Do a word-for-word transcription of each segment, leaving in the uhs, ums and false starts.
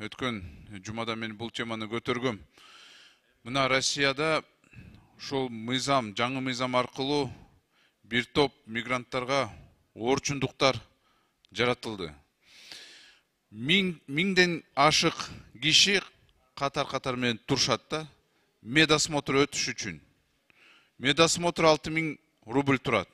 өткөн жумада мен бул теманы көтөргөм. Мына Россияда ошол мыйзам, жаңы мыйзам аркылуу бир топ мигранттарга орчундуктар жаратылды. Миң, миңден ашык киши катар-катар менен турушат да, медосмотр өтүш үчүн. Медосмотр алты миң рубль турат.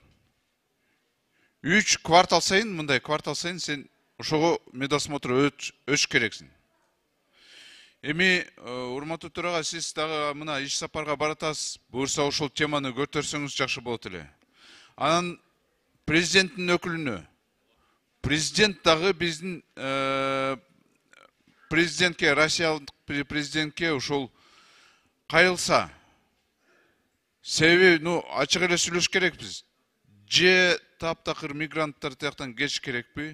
Үч квартал сайын, мындай квартал сайын сен ошого медосмотр өтүш керексиң. Эми, урматтуу төрага, сиз дагы мына иш сапарга баратасыз, буюрса ошол теманы көтөрсөңүз жакшы болот эле. Анан президенттин өкүлүнө, президент дагы биздин президентке, Россиялык президентке ошол кайрылса, себеби, ну, ачык эле сүйлөш керекпиз. Же таптакыр мигранттар тияктан кетиш керекпи?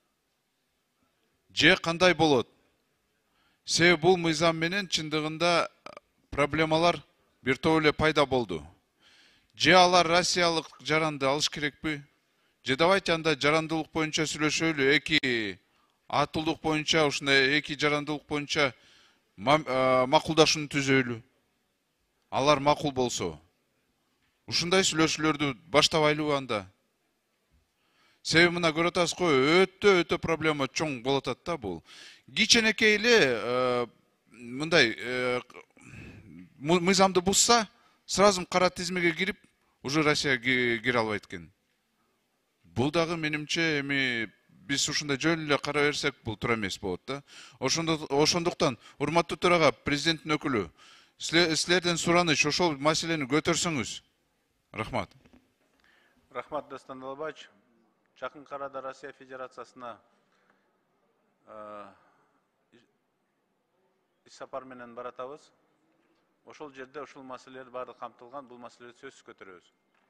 Же кандай болот? Себеби бул мыйзам менен чындыгында проблемалар бир топ эле пайда болду. Же алар Россиялык жаранды алыш керекпи? Же давайте анда жарандылык боюнча сүйлөшөлү, эки атылдык боюнча, ушундай эки жарандылык боюнча макулдашууну түзөлү. Алар макул болсо, ушундай сүйлөшүүлөрдү баштабайлыбы анда? Себеби мына көрүп атасыз го, өтө өтө проблема чоң болуп атат да бул. Кичинекей эле мындай мыйзамды бузса, сразу кара тизмеге кирип, уже Россияга кире албайт экен. Бул дагы менимче эми биз ушундай жөн эле кара берсек, бул туура эмес болот да. Ошондуктан, урматтуу төрага, президенттин өкүлү, силерден сураныч, ошол маселени көтөрсөңүз. Рахмат. Рахмат, Дастан Далбаевич. Жакын арада Россия Федерациясына иш сапар менен баратабыз. Ошол жерде ошол маселелер баары камтылган, бул маселени сөзсүз көтөрөбүз.